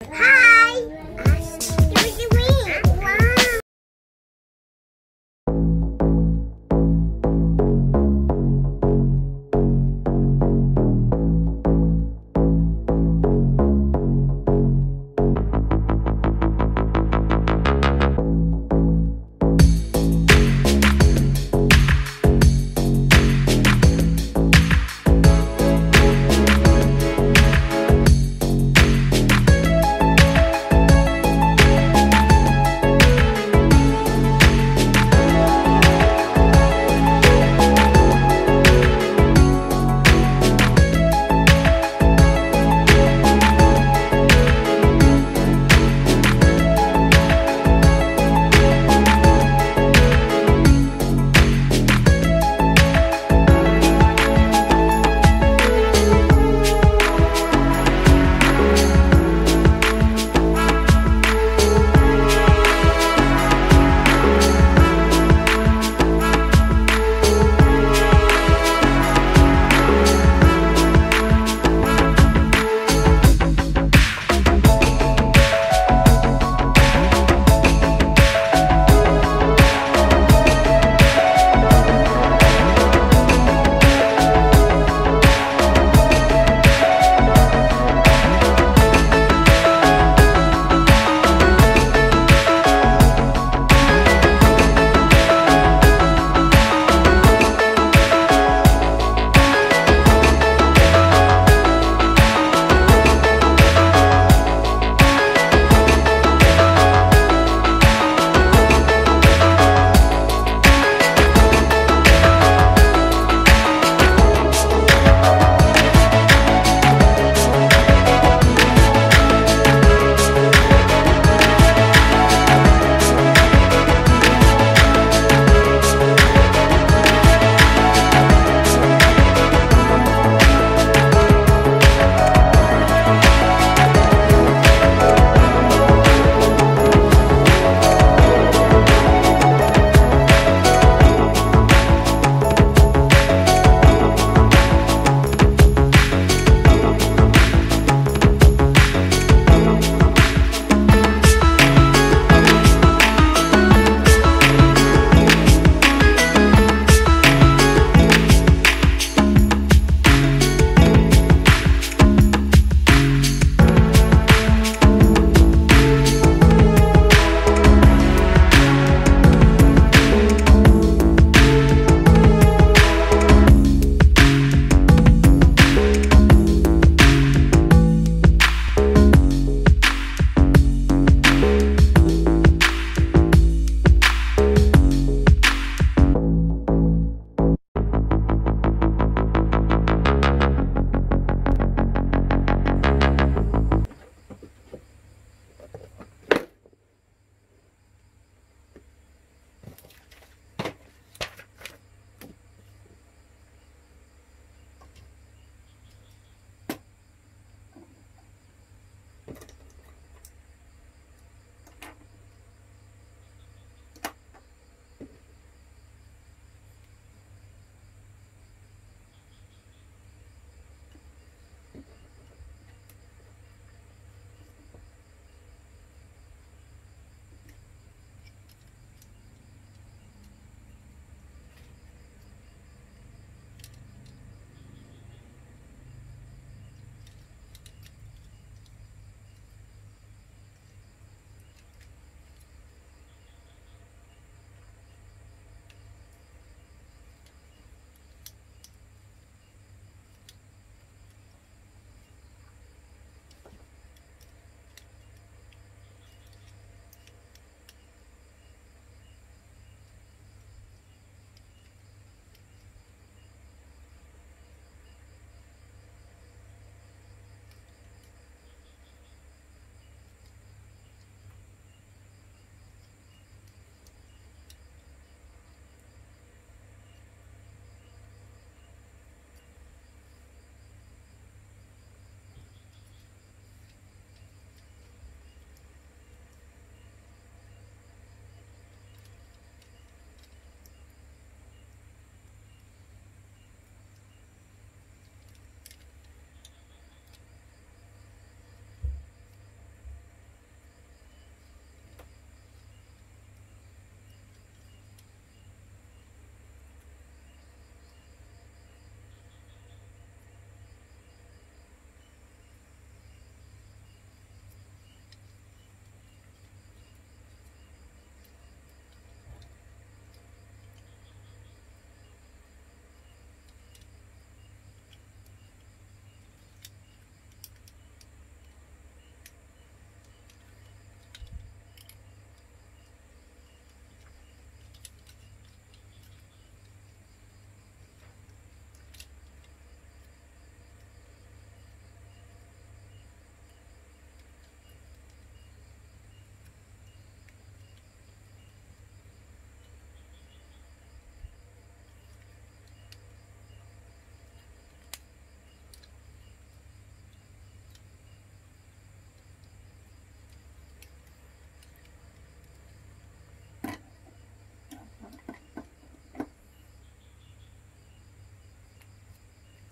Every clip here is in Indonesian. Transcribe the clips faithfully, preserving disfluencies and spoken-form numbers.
Hai. Asik. Wow.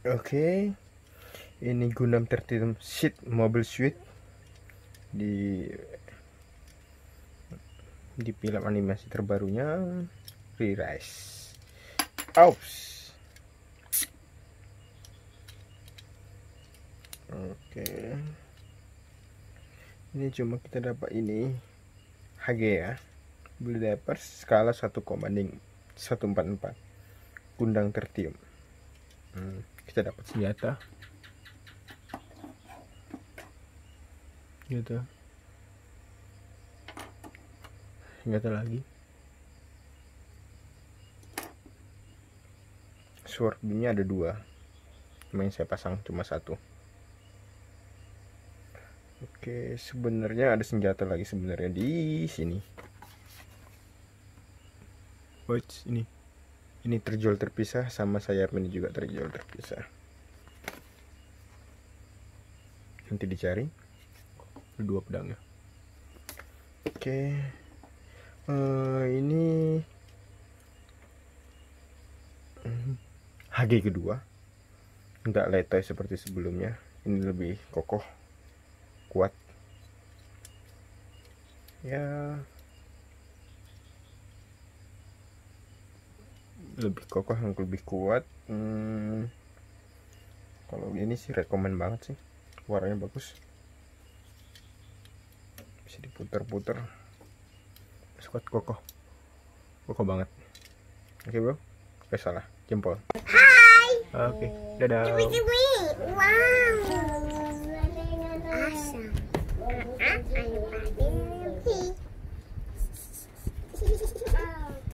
Oke, ini Gundam Tertium Seed Mobile Suit di di film animasi terbarunya Re-Rise. Aus. Oke, ini cuma kita dapat ini H G ya, beli diaper skala satu banding seratus empat puluh empat Gundam Tertium. hmm, kita dapat senjata gitu, senjata lagi, sword beamnya ada dua, main saya pasang cuma satu. Oke, sebenarnya ada senjata lagi sebenarnya di sini. Watch ini, ini terjual terpisah, sama sayap ini juga terjual terpisah. Nanti dicari dua pedangnya. Oke, uh, ini H G kedua, nggak letoy seperti sebelumnya. Ini lebih kokoh, kuat ya, lebih kokoh yang lebih kuat. hmm, Kalau ini sih rekomen banget sih, warnanya bagus, bisa diputar-putar, kuat, kokoh kokoh banget. Oke bro, oke salah jempol. Hai. Oke, dadah. Wow. Awesome.